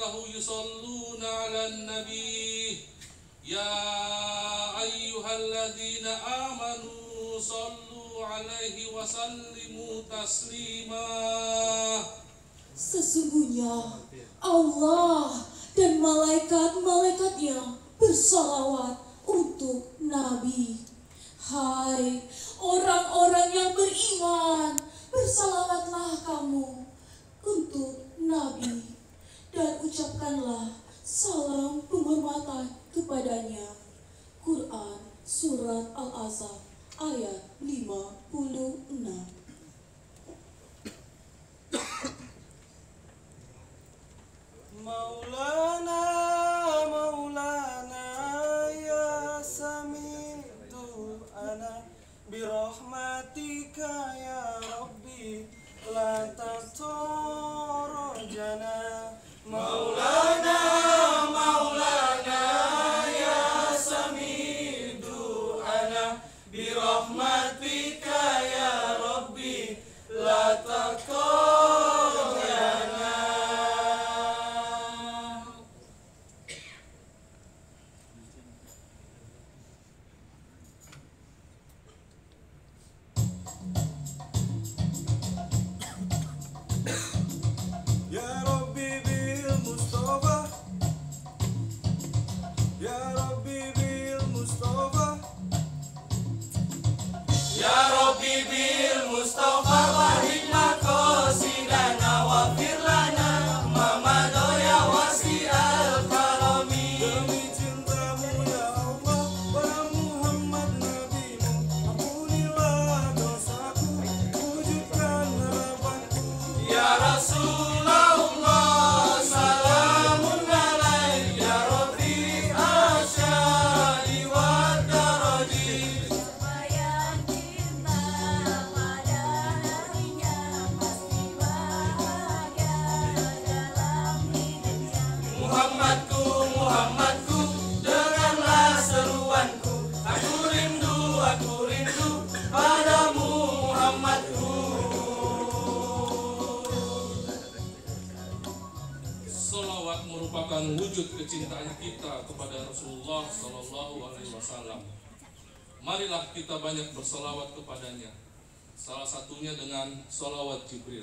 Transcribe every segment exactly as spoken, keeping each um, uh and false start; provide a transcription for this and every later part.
malaikatahu yusalluna 'alan nabi ya ayyuhalladzina amanu sallu 'alaihi wa sallimu taslima. Sesungguhnya Allah dan malaikat-malaikatnya bersalawat untuk Nabi. Hai orang-orang yang beriman, bersalawatlah kamu untuk Nabi dan ucapkanlah salam penghormatan kepadanya. Quran Surat Al-Ahzab ayat lima puluh enam. Maulana, Maulana, ya sami'tu ana birahmatika ya Rabbi la tatorojana. Maulana, Maulana, ya sami'tu ana birahmatika ya Rabbi la tatorojana. Wujud kecintaan kita kepada Rasulullah Sallallahu Alaihi Wasallam. Marilah kita banyak berselawat kepadanya. Salah satunya dengan solawat Jibril.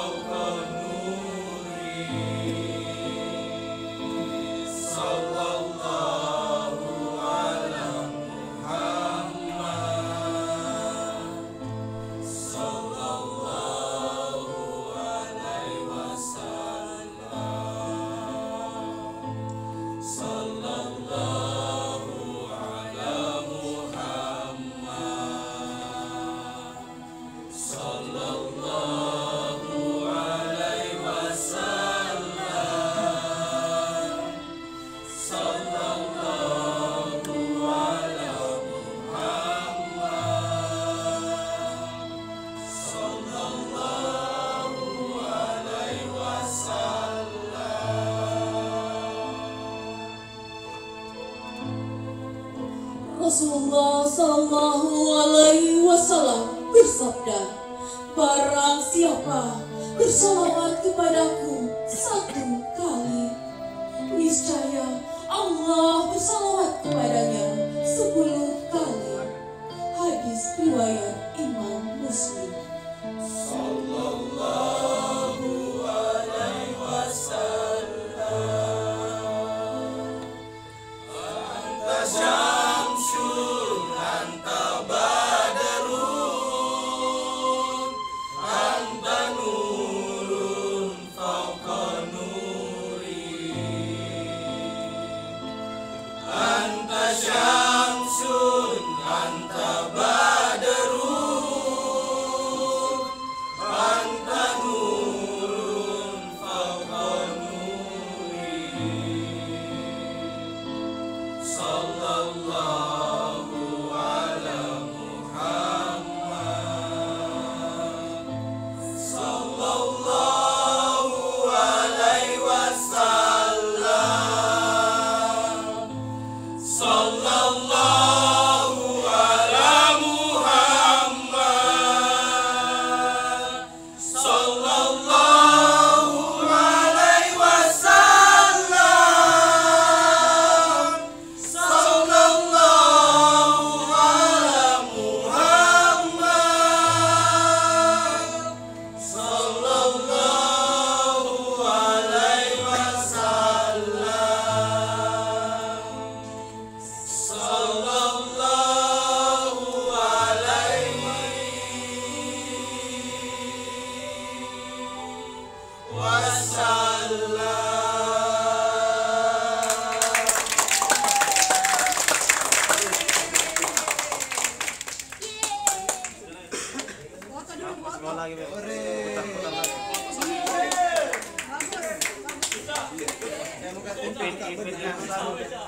Allah Rasulullah Sallallahu Alaihi Wasallam bersabda, barang siapa bersolawat kepadaku satu kali, niscaya Allah bersolawat kepadanya sepuluh kali. Hadis riwayat Imam Muslim. Sallallahu alaihi wasallam. Anta syamsun, anta badrun, anta nurun fawqa nuri. Anta syamsun, anta badrun, anta nurun fawqa nuri. Sallallahu ala Muhammad, sallallahu alaihi wasallam, sallallahu ala Muhammad, sallallahu alaihi wasallam, sallallahu ala Muhammad, sallallahu alaihi wasallam, sallallahu alaihi wasallam.